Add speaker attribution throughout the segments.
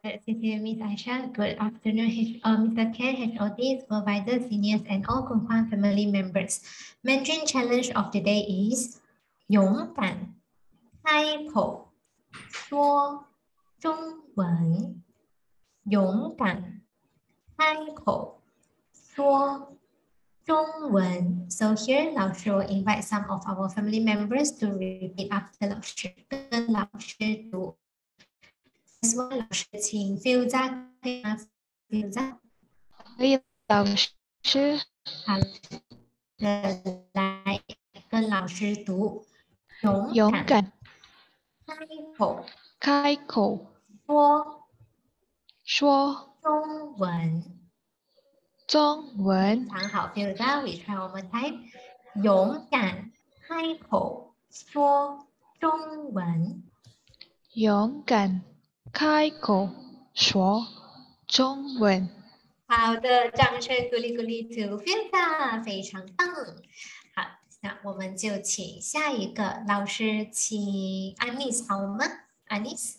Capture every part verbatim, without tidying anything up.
Speaker 1: 谢谢 Miss Aisha. Good afternoon, H uh, Mister Ken, H O D, supervisor, seniors, and all Konghuan family members. Mandarin challenge of the day is 勇敢开口说中文。勇敢开口说中文。So here, 老师 will invite some of our family members to repeat after 老师，跟老师读。First one， 老师请 Filza 可以吗 ？Filza
Speaker 2: 可以，老师。
Speaker 1: 好的，来跟老师读。勇
Speaker 2: 勇敢
Speaker 1: 开口
Speaker 2: 开口
Speaker 1: 说
Speaker 2: 说
Speaker 1: 中文。
Speaker 2: 中文。
Speaker 1: 非常好 ，Filza， we try one more time。勇敢开口说中文。
Speaker 2: 勇敢开口说中文。
Speaker 1: 好的，掌声鼓励鼓励 to Filza， 非常棒。好，那我们就请下一个老师，请 Anis 好吗 ？Anis，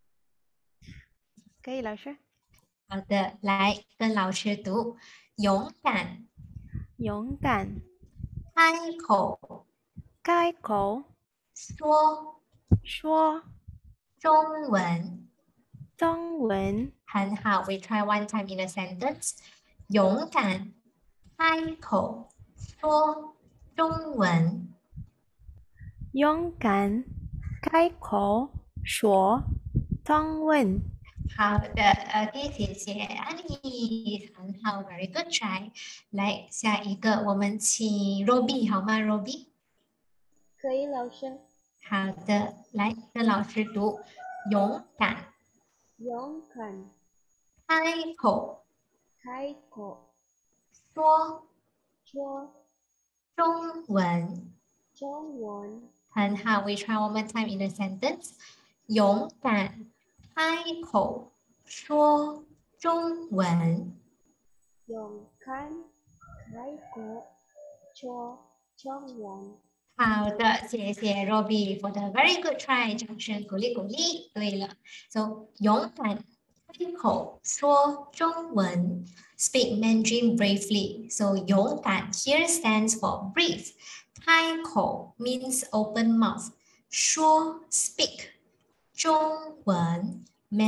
Speaker 3: 可以，老师。
Speaker 1: 好的，来跟老师读，勇敢
Speaker 3: 勇敢
Speaker 1: 开口
Speaker 3: 开口
Speaker 1: 说
Speaker 3: 说
Speaker 1: 中文。
Speaker 3: 中文。
Speaker 1: 很好 ，we try one time in a sentence。勇敢开口说中文。
Speaker 3: 勇敢开口说中文。
Speaker 1: 好的 ，OK， 谢谢安妮，很好 ，very good try。来下一个，我们请 Robbie 好吗 ？Robbie，
Speaker 4: 可以，老师。
Speaker 1: 好的，来跟老师读，勇敢
Speaker 4: 勇敢
Speaker 1: 开口
Speaker 4: 开口
Speaker 1: 说
Speaker 4: 说
Speaker 1: 中文。
Speaker 4: 中文。
Speaker 1: 很好 ，we try one more time in a sentence。勇敢开口说中文。
Speaker 4: 勇敢开口说中文。
Speaker 1: 好的，谢谢 Robbie for the very good try， 掌声鼓励鼓励。对了 ，so 勇敢开口说中文 ，speak Mandarin bravely。So 勇敢 here stands for brave， 开口 means open mouth， 说 speak 中文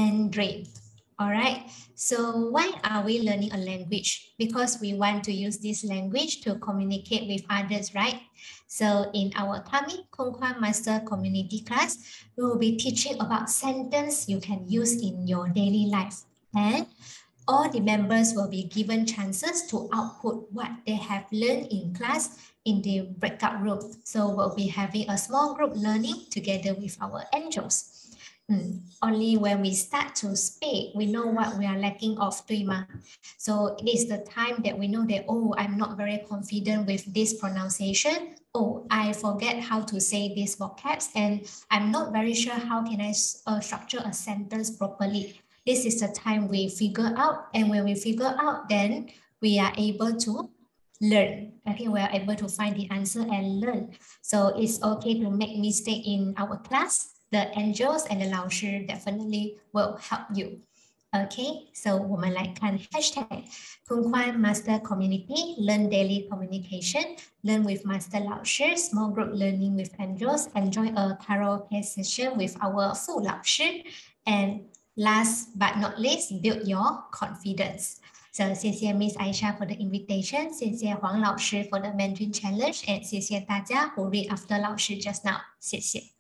Speaker 1: Mandarin。Alright, so why are we learning a language? Because we want to use this language to communicate with others, right? So in our coming Konghuan Master Community class, we will be teaching about sentence you can use in your daily life. And all the members will be given chances to output what they have learned in class in the breakout room. So we'll be having a small group learning together with our angels. Mm, only when we start to speak, we know what we are lacking of, 对吗? So it is the time that we know that, oh, I'm not very confident with this pronunciation. Oh, I forget how to say these vocabs and I'm not very sure how can I uh, structure a sentence properly. This is the time we figure out, and when we figure out, then we are able to learn. Okay, we are able to find the answer and learn. So it's okay to make mistake in our class. The angels and the 老师 definitely will help you. Okay, so 我们来看 hashtag Konghuan Master Community, learn daily communication, learn with Master 老师, small group learning with angels, enjoy a karaoke session with our 副老师, and last but not least, build your confidence. So 谢谢 Miss Aisha for the invitation, 谢谢黄老师 for the Mandarin challenge, and 谢谢大家 who read after 老师 just now. 谢谢。